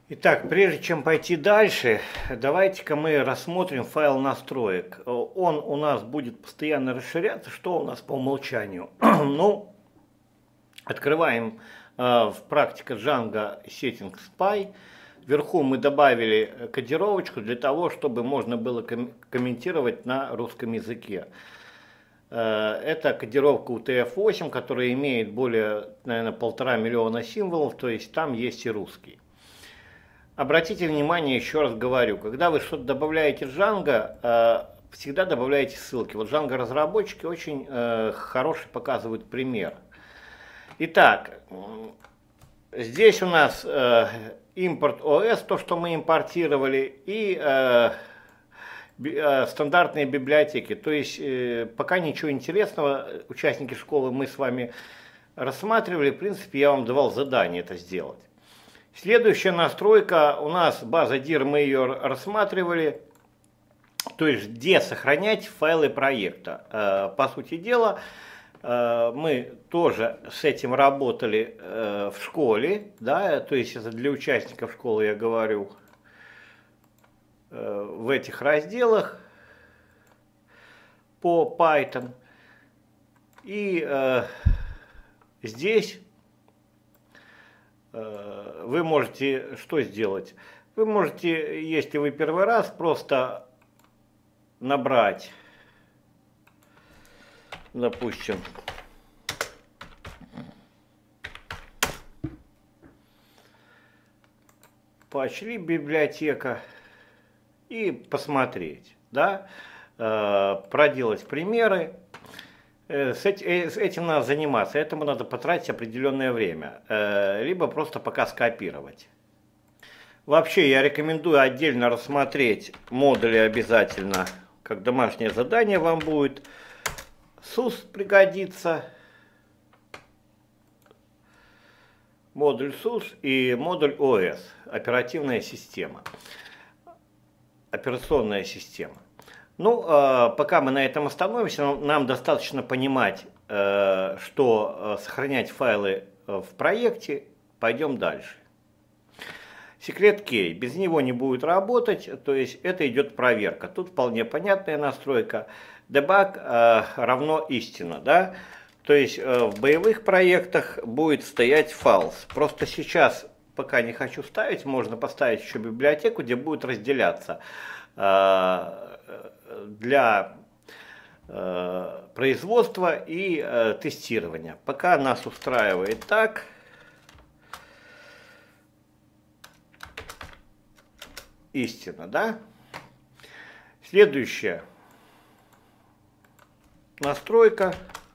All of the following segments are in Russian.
Итак, прежде чем пойти дальше, давайте-ка мы рассмотрим файл настроек. Он у нас будет постоянно расширяться. Что у нас по умолчанию? Ну, открываем в практике Django Settings Spy. Вверху мы добавили кодировочку для того, чтобы можно было комментировать на русском языке. Это кодировка UTF-8, которая имеет более, наверное, 1,5 миллиона символов, то есть там есть и русский. Обратите внимание, еще раз говорю, когда вы что-то добавляете в Django, всегда добавляйте ссылки. Вот Django разработчики очень хороший показывают пример. Итак, здесь у нас импорт OS, то, что мы импортировали, и стандартные библиотеки. То есть пока ничего интересного, участники школы, мы с вами рассматривали. В принципе, я вам давал задание это сделать. Следующая настройка у нас база dir, мы ее рассматривали, то есть где сохранять файлы проекта. По сути дела, мы тоже с этим работали в школе, да, то есть это для участников школы я говорю, в этих разделах по Python. И здесь вы можете что сделать? Вы можете, если вы первый раз, просто набрать, допустим, PatchLib библиотека и посмотреть, да, проделать примеры. С этим надо заниматься, этому надо потратить определенное время, либо просто пока скопировать. Вообще я рекомендую отдельно рассмотреть модули обязательно, как домашнее задание вам будет. SUS пригодится, модуль SUS и модуль OS, оперативная система, операционная система. Ну, пока мы на этом остановимся, нам достаточно понимать, что сохранять файлы в проекте. Пойдем дальше. Секрет кей. Без него не будет работать, то есть это идет проверка. Тут вполне понятная настройка. Debug равно истина, да? То есть в боевых проектах будет стоять false. Просто сейчас, пока не хочу ставить, можно поставить еще библиотеку, где будет разделяться для производства и тестирования. Пока нас устраивает так. Истина, да? Следующая настройка.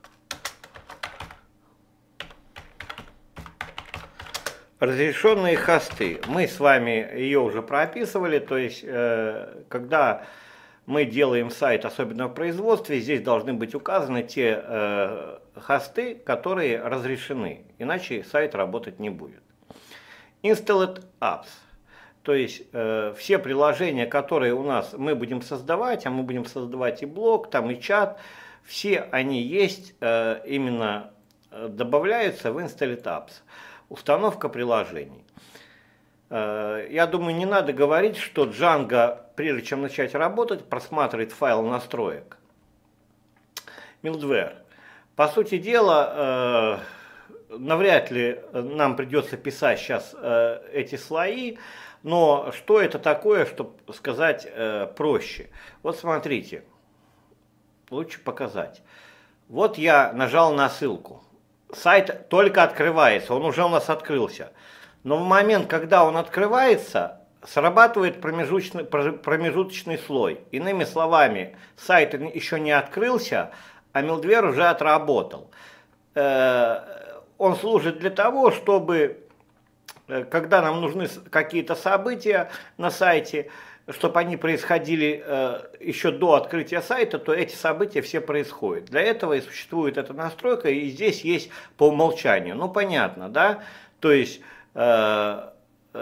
Разрешенные хосты. Мы с вами ее уже прописывали, то есть когда мы делаем сайт, особенно в производстве, здесь должны быть указаны те хосты, которые разрешены, иначе сайт работать не будет. Installed apps, то есть все приложения, которые у нас мы будем создавать, а мы будем создавать и блог, там и чат, все они есть, именно добавляются в Installed apps. Установка приложений. Я думаю, не надо говорить, что Django, прежде чем начать работать, просматривает файл настроек. Mildware. По сути дела, навряд ли нам придется писать сейчас эти слои, но что это такое, чтобы сказать проще? Вот смотрите, лучше показать. Вот я нажал на ссылку. Сайт только открывается, он уже у нас открылся. Но в момент, когда он открывается, срабатывает промежуточный слой. Иными словами, сайт еще не открылся, а Mildware уже отработал. Он служит для того, чтобы, когда нам нужны какие-то события на сайте, чтобы они происходили еще до открытия сайта, то эти события все происходят. Для этого и существует эта настройка, и здесь есть по умолчанию. Ну, понятно, да? То есть,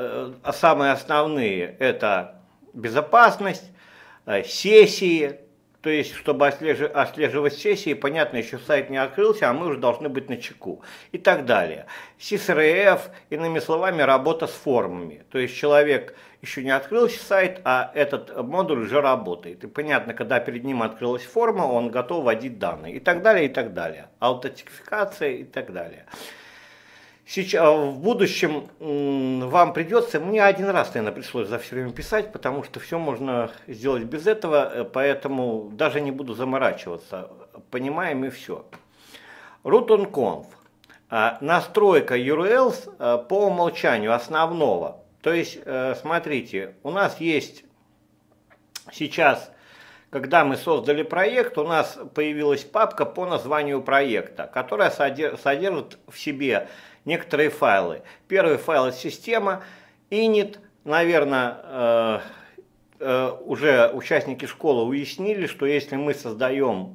самые основные – это безопасность, сессии, То есть, чтобы отслеживать сессии, понятно, еще сайт не открылся, а мы уже должны быть начеку. И так далее. SysRF, иными словами, работа с формами. То есть, человек еще не открылся сайт, а этот модуль уже работает. И понятно, когда перед ним открылась форма, он готов вводить данные. И так далее, и так далее. Аутентификация и так далее. Сейчас, в будущем вам придется, мне один раз, наверное, пришлось за все время писать, потому что все можно сделать без этого, поэтому даже не буду заморачиваться, понимаем и все. Root on conf. Настройка URLs по умолчанию основного. То есть, смотрите, у нас есть сейчас, когда мы создали проект, у нас появилась папка по названию проекта, которая содержит в себе некоторые файлы. Первый файл — это система, init, наверное, уже участники школы уяснили, что если мы создаем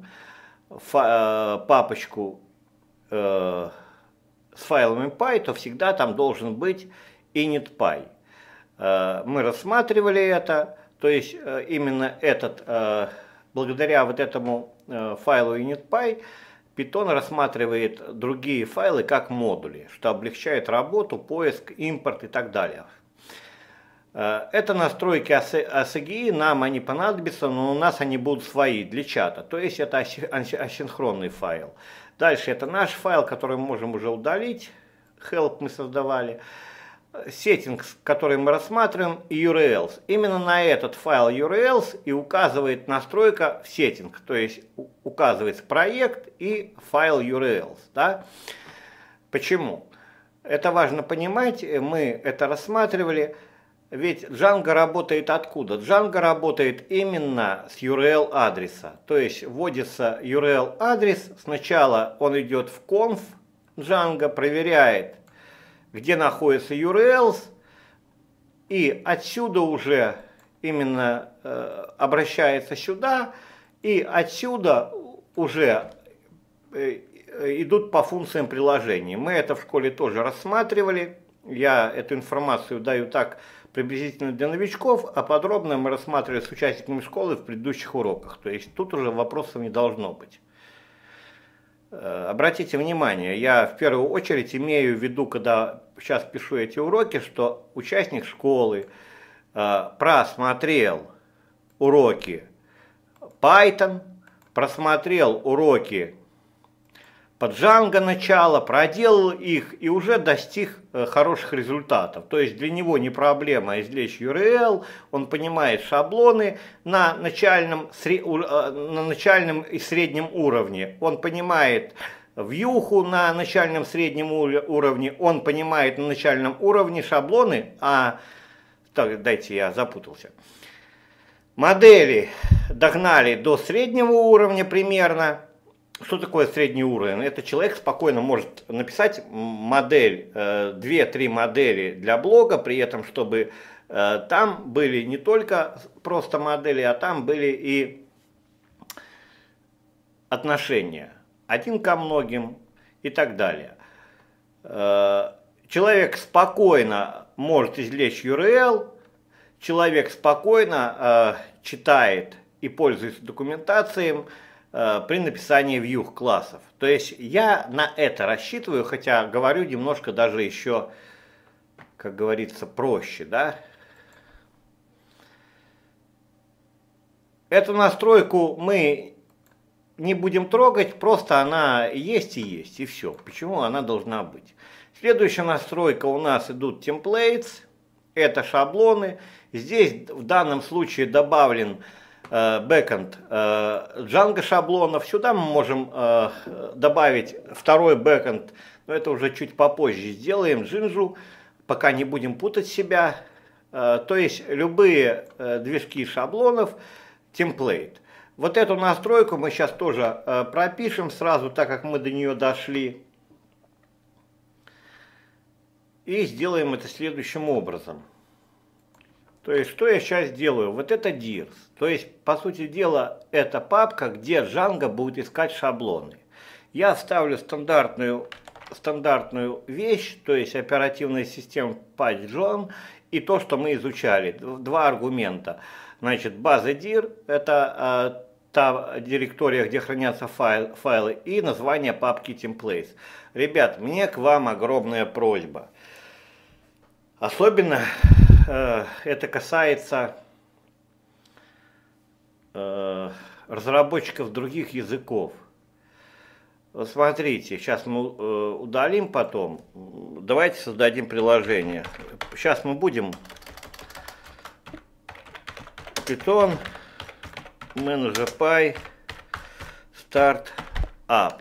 папочку с файлами py, то всегда там должен быть init.py. Мы рассматривали это, то есть именно благодаря вот этому файлу init.py Python рассматривает другие файлы как модули, что облегчает работу, поиск, импорт и так далее. Это настройки ASCII, нам они понадобятся, но у нас они будут свои для чата. То есть это асинхронный файл. Дальше это наш файл, который мы можем уже удалить. Help мы создавали. Settings, который мы рассматриваем, и URLs. Именно на этот файл URLs и указывает настройка в setting, то есть указывается проект и файл URLs. Да? Почему? Это важно понимать, мы это рассматривали, ведь Django работает откуда? Django работает именно с URL адреса, то есть вводится URL адрес, сначала он идет в conf Django, проверяет, где находится URLs, и отсюда уже именно обращается сюда, и отсюда уже идут по функциям приложения. Мы это в школе тоже рассматривали, я эту информацию даю так приблизительно для новичков, а подробно мы рассматривали с участниками школы в предыдущих уроках, то есть тут уже вопросов не должно быть. Обратите внимание, я в первую очередь имею в виду, когда сейчас пишу эти уроки, что участник школы просмотрел уроки Python, просмотрел уроки по Django начало, проделал их и уже достиг хороших результатов. То есть для него не проблема извлечь URL, он понимает шаблоны на начальном и среднем уровне, он понимает вьюху на начальном среднем уровне, он понимает на начальном уровне шаблоны, так, дайте я запутался. Модели догнали до среднего уровня примерно. Что такое средний уровень? Это человек спокойно может написать модель, 2-3 модели для блога, при этом, чтобы там были не только просто модели, а там были и отношения. Один ко многим и так далее. Человек спокойно может извлечь URL, человек спокойно читает и пользуется документацией при написании view классов. То есть я на это рассчитываю, хотя говорю немножко даже еще, как говорится, проще, да. Эту настройку мы не будем трогать, просто она есть и все. Почему она должна быть? Следующая настройка у нас идут templates, это шаблоны. Здесь в данном случае добавлен бэкэнд Django шаблонов. Сюда мы можем добавить второй бэкэнд, но это уже чуть попозже сделаем, Jinju, пока не будем путать себя. То есть любые движки шаблонов, темплейт. Вот эту настройку мы сейчас тоже пропишем сразу, так как мы до нее дошли. И сделаем это следующим образом. То есть, что я сейчас делаю? Вот это dirs. То есть, по сути дела, это папка, где Django будет искать шаблоны. Я ставлю стандартную вещь, то есть оперативная система PyThon, и то, что мы изучали. Два аргумента. Значит, база dir, это та директория, где хранятся файлы, и название папки templates. Ребят, мне к вам огромная просьба. Особенно это касается разработчиков других языков. Вот смотрите, сейчас мы удалим потом. Давайте создадим приложение. Сейчас мы будем Python ManagerPy Startup.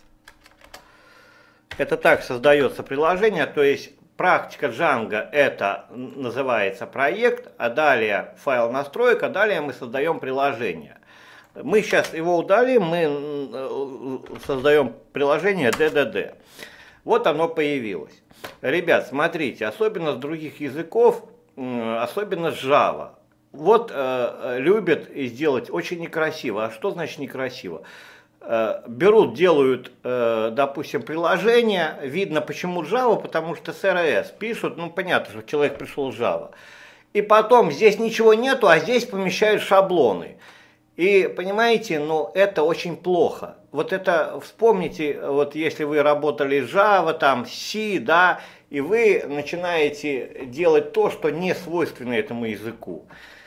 Это так создается приложение, то есть практика Django это называется проект, а далее файл настроек, а далее мы создаем приложение. Мы сейчас его удалим, мы создаем приложение DDD. Вот оно появилось. Ребят, смотрите, особенно с других языков, особенно с Java. Вот любят сделать очень некрасиво. А что значит некрасиво? Берут, делают, допустим, приложение, видно почему Java, потому что с RS пишут, ну понятно, что человек пришел с Java. И потом здесь ничего нету, а здесь помещают шаблоны. И понимаете, ну это очень плохо. Вот это вспомните, вот если вы работали с Java, там, C, да, и вы начинаете делать то, что не свойственно этому языку.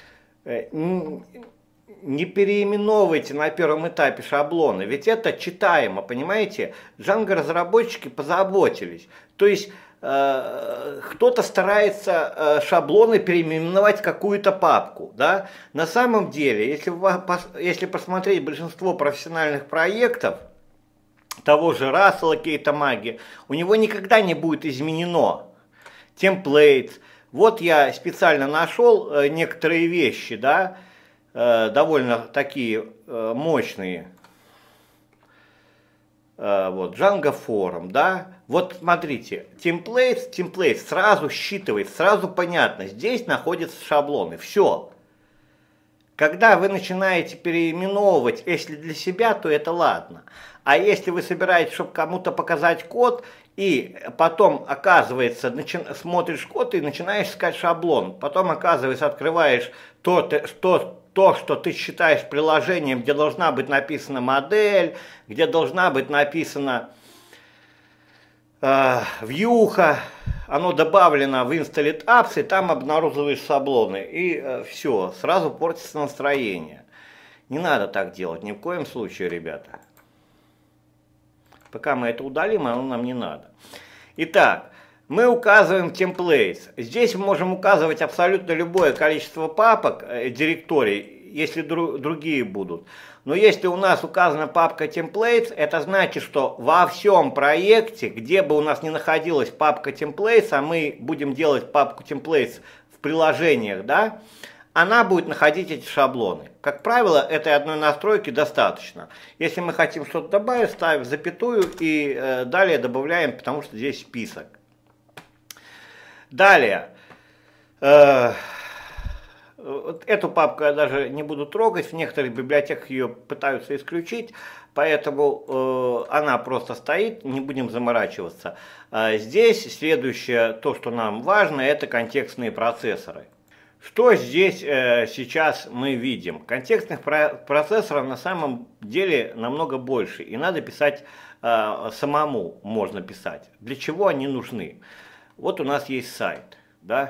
Не переименовывайте на первом этапе шаблоны, ведь это читаемо, понимаете? Django-разработчики позаботились. То есть кто-то старается шаблоны переименовать в какую-то папку. Да? На самом деле, если посмотреть большинство профессиональных проектов, того же Рассела Кейта Маги, у него никогда не будет изменено templates. Вот я специально нашел некоторые вещи, да, довольно такие мощные. Вот, Django Forum, да. Вот смотрите, templates сразу считывает, сразу понятно, здесь находятся шаблоны, все. Когда вы начинаете переименовывать, если для себя, то это ладно. А если вы собираетесь, чтобы кому-то показать код, и потом, оказывается, смотришь код и начинаешь искать шаблон. Потом, оказывается, открываешь то, что ты считаешь приложением, где должна быть написана модель, где должна быть написана вьюха, оно добавлено в Installed Apps, и там обнаруживаешь шаблоны. И все, сразу портится настроение. Не надо так делать, ни в коем случае, ребята. Пока мы это удалим, оно нам не надо. Итак, мы указываем templates. Здесь мы можем указывать абсолютно любое количество папок, директорий, если другие будут. Но если у нас указана папка templates, это значит, что во всем проекте, где бы у нас ни находилась папка templates, а мы будем делать папку templates в приложениях, да, она будет находить эти шаблоны. Как правило, этой одной настройки достаточно. Если мы хотим что-то добавить, ставим запятую и далее добавляем, потому что здесь список. Далее. Эту папку я даже не буду трогать, в некоторых библиотеках ее пытаются исключить, поэтому она просто стоит, не будем заморачиваться. Здесь следующее, то, что нам важно, это контекстные процессоры. Что здесь сейчас мы видим? Контекстных процессоров на самом деле намного больше, и надо писать самому, можно писать. Для чего они нужны? Вот у нас есть сайт, да?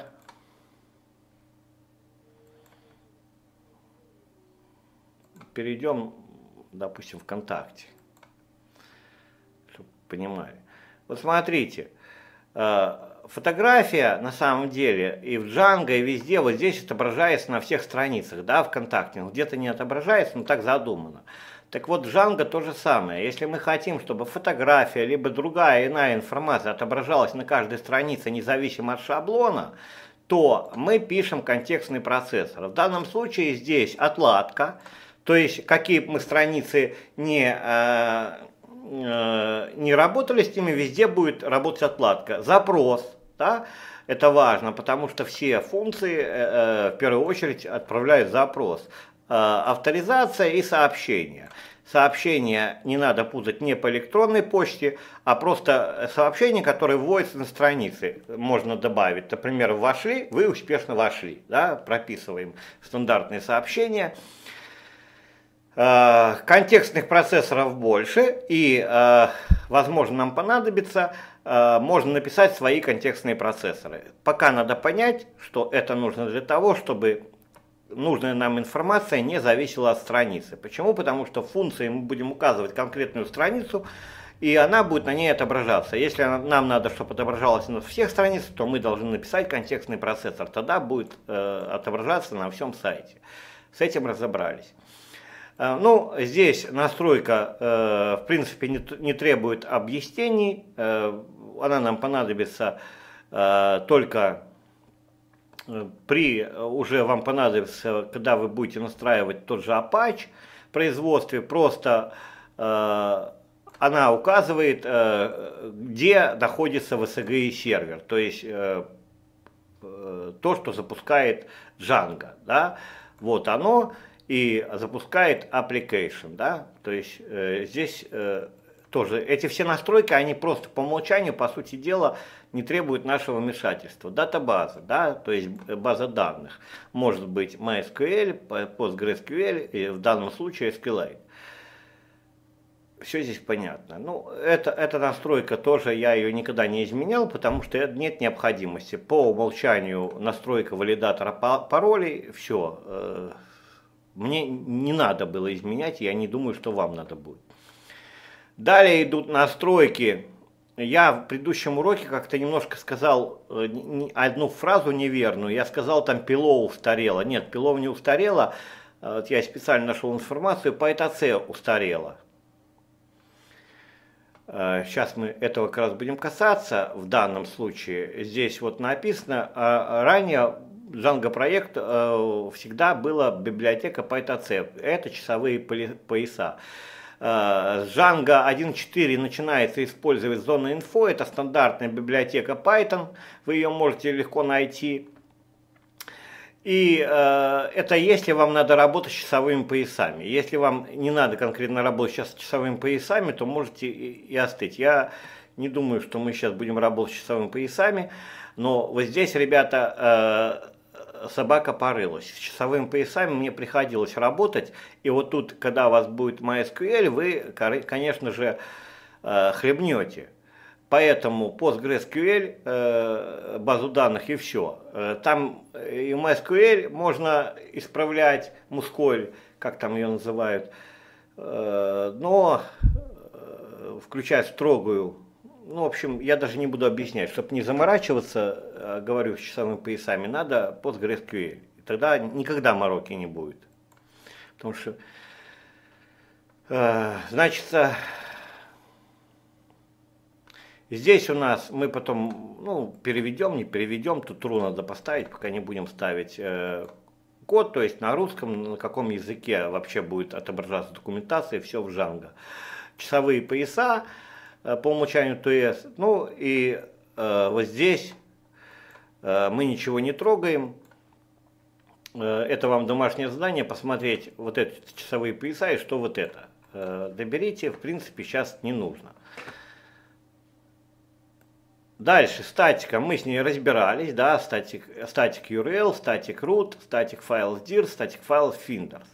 Перейдем, допустим, ВКонтакте, чтобы понимали. Вот смотрите. Фотография на самом деле и в Django, и везде вот здесь отображается на всех страницах, да, ВКонтакте. Где-то не отображается, но так задумано. Так вот, Django то же самое. Если мы хотим, чтобы фотография, либо другая иная информация отображалась на каждой странице, независимо от шаблона, то мы пишем контекстный процессор. В данном случае здесь отладка, то есть какие бы мы страницы не работали с ними, везде будет работать отладка. Запрос, да, это важно, потому что все функции в первую очередь отправляют запрос. Авторизация и сообщение. Сообщение не надо путать не по электронной почте, а просто сообщение, которое вводится на странице. Можно добавить, например, вошли, вы успешно вошли, да, прописываем стандартные сообщения. Контекстных процессоров больше, и, возможно, нам понадобится, можно написать свои контекстные процессоры. Пока надо понять, что это нужно для того, чтобы нужная нам информация не зависела от страницы. Почему? Потому что в функции мы будем указывать конкретную страницу, и она будет на ней отображаться. Если нам надо, чтобы отображалось на всех страницах, то мы должны написать контекстный процессор. Тогда будет отображаться на всем сайте. С этим разобрались. Ну, здесь настройка, в принципе, не требует объяснений. Она нам понадобится только уже вам понадобится, когда вы будете настраивать тот же Apache в производстве. Просто она указывает, где находится VSGI сервер. То есть то, что запускает Django. Да? Вот оно. И запускает application, да, то есть здесь тоже эти все настройки, они просто по умолчанию, по сути дела, не требуют нашего вмешательства. Датабаза, да, то есть база данных, может быть MySQL, PostgreSQL и в данном случае SQLite. Все здесь понятно. Ну, эта настройка тоже, я ее никогда не изменял, потому что нет необходимости. По умолчанию настройка валидатора паролей, все. Мне не надо было изменять, я не думаю, что вам надо будет. Далее идут настройки. Я в предыдущем уроке как-то немножко сказал одну фразу неверную. Я сказал, там Pillow устарело. Нет, Pillow не устарело. Вот я специально нашел информацию, PyTC устарело. Сейчас мы этого как раз будем касаться в данном случае. Здесь вот написано, ранее Django проект всегда была библиотека PyTC. Это часовые пояса. С Django 1.4 начинается использовать зона инфо. Это стандартная библиотека Python. Вы ее можете легко найти. И это если вам надо работать с часовыми поясами. Если вам не надо конкретно работать сейчас с часовыми поясами, то можете и остыть. Я не думаю, что мы сейчас будем работать с часовыми поясами. Но вот здесь, ребята, собака порылась. С часовыми поясами мне приходилось работать. И вот тут, когда у вас будет MySQL, вы, конечно же, хлебнете. Поэтому PostgreSQL, базу данных и все. Там и MySQL можно исправлять, MuSQL, как там ее называют, но включать строгую. Ну, в общем, я даже не буду объяснять, чтобы не заморачиваться, говорю, с часовыми поясами, надо PostgreSQL. И тогда никогда мороки не будет. Потому что, значит, здесь у нас мы потом, переведем, не переведем, тут true надо поставить, пока не будем ставить код, то есть на русском, на каком языке вообще будет отображаться документация, все в Django. Часовые пояса. По умолчанию TS. Ну и вот здесь мы ничего не трогаем. Это вам домашнее задание, посмотреть вот эти часовые пояса и что вот это. Доберите, в принципе, сейчас не нужно. Дальше статика, мы с ней разбирались, да, static URL, static root, static files dir, static files finders.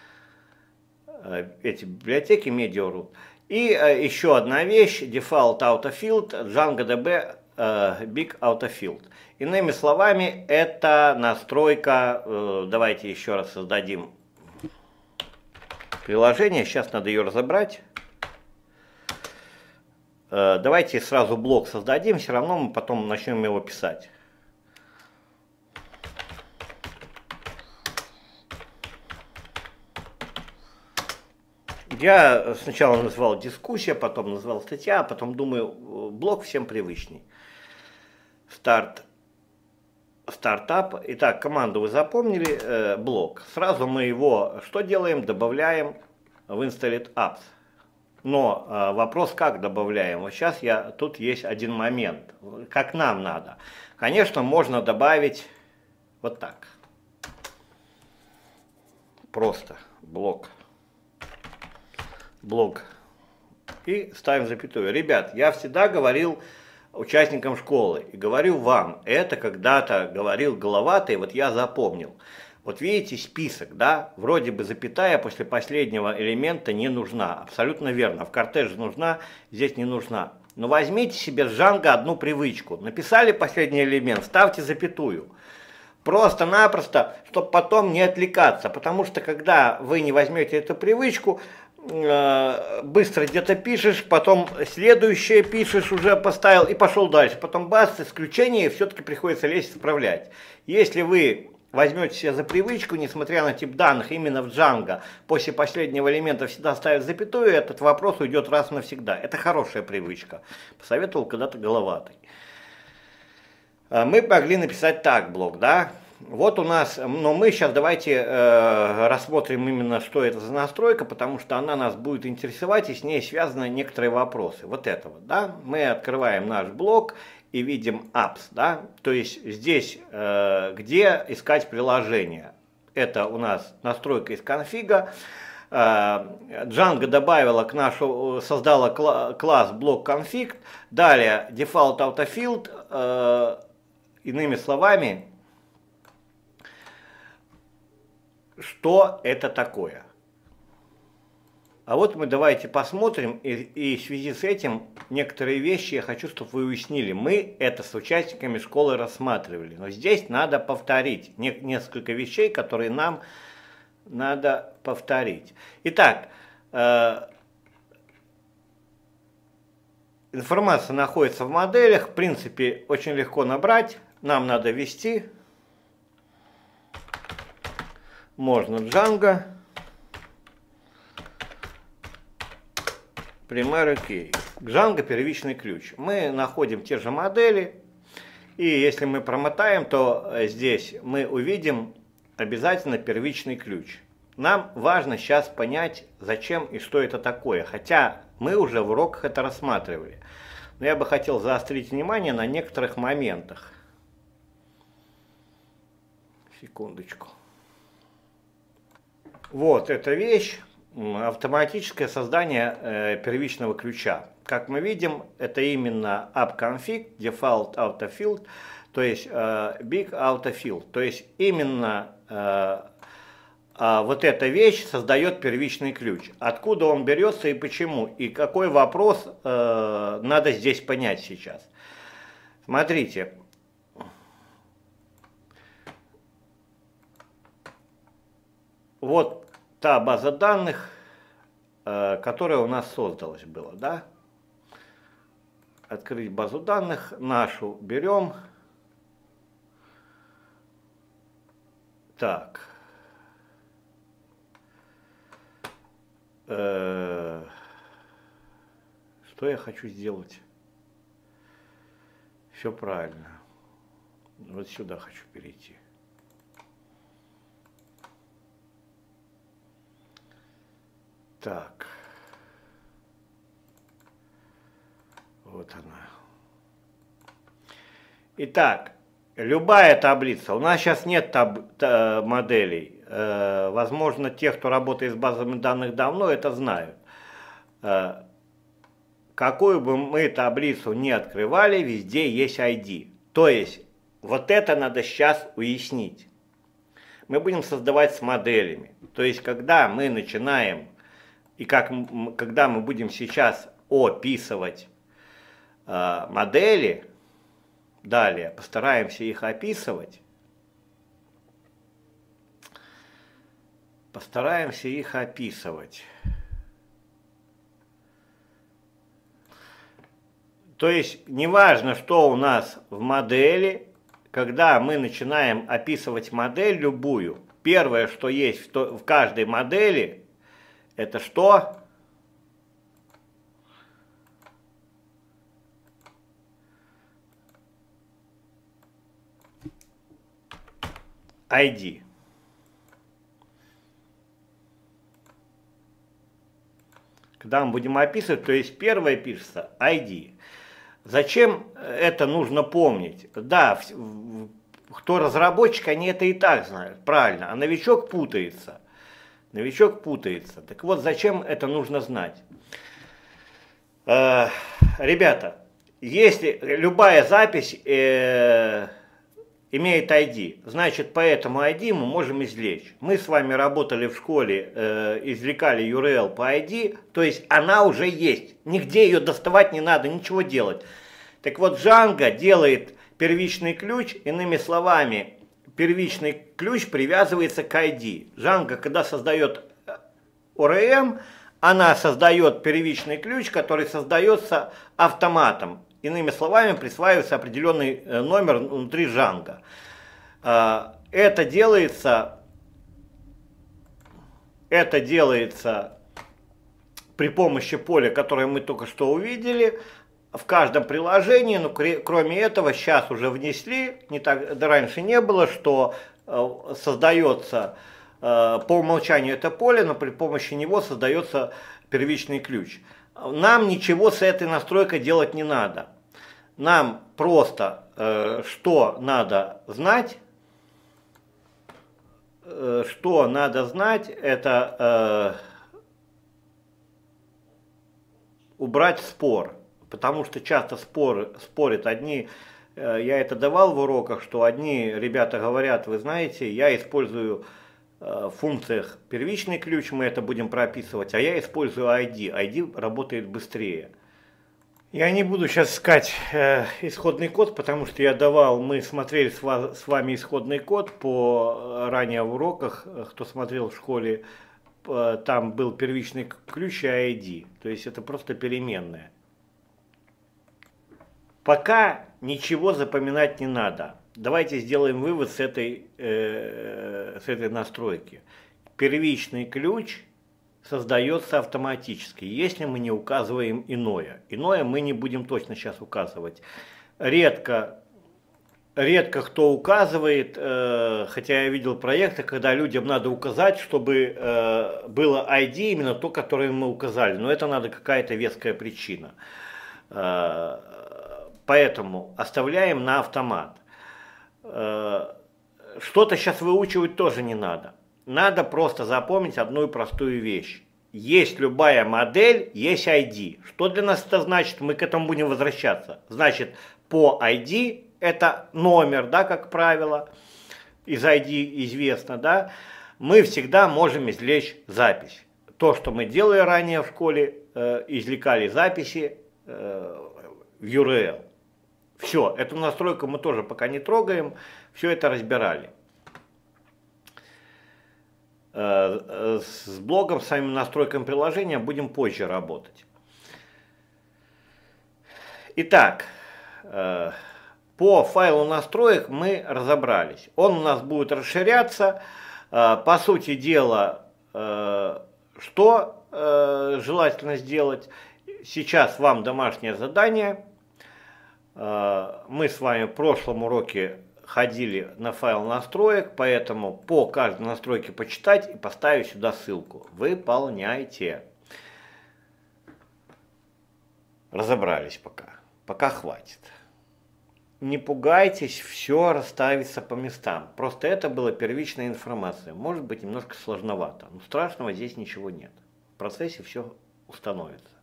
Эти библиотеки MediaRoot. И еще одна вещь, default autofield, DjangoDB big autofield. Иными словами, это настройка, давайте еще раз создадим приложение, сейчас надо ее разобрать. Давайте сразу блок создадим, все равно мы потом начнем его писать. Я сначала назвал дискуссия, потом назвал статья, потом думаю, блок всем привычней. Стартап. Итак, команду вы запомнили, блок. Сразу мы его что делаем? Добавляем в installed apps. Но вопрос, как добавляем? Вот сейчас тут есть один момент, как нам надо. Конечно, можно добавить вот так. Просто блок. И ставим запятую. Ребят, я всегда говорил участникам школы и говорю вам, это когда-то говорил Головатый, вот я запомнил. Вот видите список, да, вроде бы запятая после последнего элемента не нужна. Абсолютно верно, в кортеже нужна, здесь не нужна. Но возьмите себе с Django одну привычку. Написали последний элемент, ставьте запятую. Просто-напросто, чтобы потом не отвлекаться. Потому что когда вы не возьмете эту привычку, быстро где-то пишешь, потом следующее пишешь, уже поставил и пошел дальше. Потом бац, исключение, все-таки приходится лезть исправлять. Если вы возьмете себе за привычку, несмотря на тип данных, именно в Django после последнего элемента всегда ставят запятую, этот вопрос уйдет раз навсегда. Это хорошая привычка. Посоветовал когда-то Головатый. Мы могли написать так блок, да? Вот у нас, но мы сейчас давайте рассмотрим именно, что это за настройка, потому что она нас будет интересовать, и с ней связаны некоторые вопросы. Вот это вот, да? Мы открываем наш блок и видим apps, да? То есть здесь, где искать приложение. Это у нас настройка из конфига. Django добавила к нашу, создала класс блок config. Далее default autofield, иными словами, что это такое. А вот мы давайте посмотрим, и в связи с этим некоторые вещи я хочу, чтобы вы уяснили. Мы это с участниками школы рассматривали, но здесь надо повторить несколько вещей, которые нам надо повторить. Итак, информация находится в моделях, в принципе, очень легко набрать, нам надо ввести. Можно Django, primary key. Django первичный ключ. Мы находим те же модели, и если мы промотаем, то здесь мы увидим обязательно первичный ключ. Нам важно сейчас понять, зачем и что это такое, хотя мы уже в уроках это рассматривали. Но я бы хотел заострить внимание на некоторых моментах. Секундочку. Вот эта вещь, автоматическое создание первичного ключа. Как мы видим, это именно AppConfig, Default Autofield, то есть Big Autofield. То есть именно вот эта вещь создает первичный ключ. Откуда он берется и почему? И какой вопрос надо здесь понять сейчас. Смотрите. Вот та база данных, которая у нас создалась была, да? Открыть базу данных нашу берем. Так. Что я хочу сделать? Все правильно. Вот сюда хочу перейти. Так. Вот она. Итак, любая таблица. У нас сейчас нет моделей. Возможно, те, кто работает с базами данных давно, это знают. Какую бы мы таблицу ни открывали, везде есть ID. То есть, вот это надо сейчас уяснить. Мы будем создавать с моделями. То есть, когда мы начинаем, и когда мы будем сейчас описывать модели, далее постараемся их описывать, То есть, неважно, что у нас в модели, когда мы начинаем описывать модель любую, первое, что есть в каждой модели, это что? ID. Когда мы будем описывать, то есть первое пишется ID. Зачем это нужно помнить? Да, кто разработчик, они это и так знают, правильно, а новичок путается. Так вот, зачем это нужно знать? Ребята, если любая запись имеет ID, значит, по этому ID мы можем извлечь. Мы с вами работали в школе, извлекали URL по ID, то есть она уже есть. Нигде ее доставать не надо, ничего делать. Так вот, Django делает первичный ключ, иными словами, первичный ключ привязывается к ID. Django, когда создает ORM, она создает первичный ключ, который создается автоматом. Иными словами, присваивается определенный номер внутри Django. Это делается при помощи поля, которое мы только что увидели, в каждом приложении, но кроме этого сейчас уже внесли, раньше не было, что создается по умолчанию это поле, но при помощи него создается первичный ключ. Нам ничего с этой настройкой делать не надо. Нам просто что надо знать, это убрать спор. Потому что часто спорят одни, я это давал в уроках, что одни ребята говорят, вы знаете, я использую в функциях первичный ключ, мы это будем прописывать, а я использую ID. ID работает быстрее. Я не буду сейчас искать исходный код, потому что мы смотрели с вами исходный код по ранее в уроках, кто смотрел в школе, там был первичный ключ и ID, то есть это просто переменная. Пока ничего запоминать не надо. Давайте сделаем вывод с этой настройки. Первичный ключ создается автоматически, если мы не указываем иное. Иное мы не будем точно сейчас указывать. Редко кто указывает, хотя я видел проекты, когда людям надо указать, чтобы было ID именно то, которое мы указали. Но это надо какая-то веская причина. Поэтому оставляем на автомат. Что-то сейчас выучивать тоже не надо. Надо просто запомнить одну простую вещь. Есть любая модель, есть ID. Что для нас это значит? Мы к этому будем возвращаться. Значит, по ID это номер, да, как правило, из ID известно, да, мы всегда можем извлечь запись. То, что мы делали ранее в школе, извлекали записи в URL. Все, эту настройку мы тоже пока не трогаем, все это разбирали. С блогом, с самим настройками приложения будем позже работать. Итак, по файлу настроек мы разобрались. Он у нас будет расширяться. По сути дела, что желательно сделать? Сейчас вам домашнее задание. Мы с вами в прошлом уроке ходили на файл настроек, поэтому по каждой настройке почитать и поставить сюда ссылку. Выполняйте. Разобрались пока. Пока хватит. Не пугайтесь, все расставится по местам. Просто это была первичная информация. Может быть немножко сложновато, но страшного здесь ничего нет. В процессе все установится.